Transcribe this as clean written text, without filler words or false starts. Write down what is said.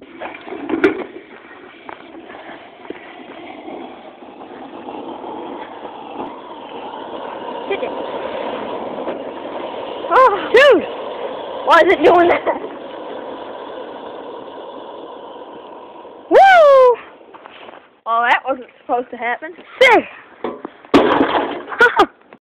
Hit it. Oh, dude! Why is it doing that? Woo! Oh, that wasn't supposed to happen. Sick!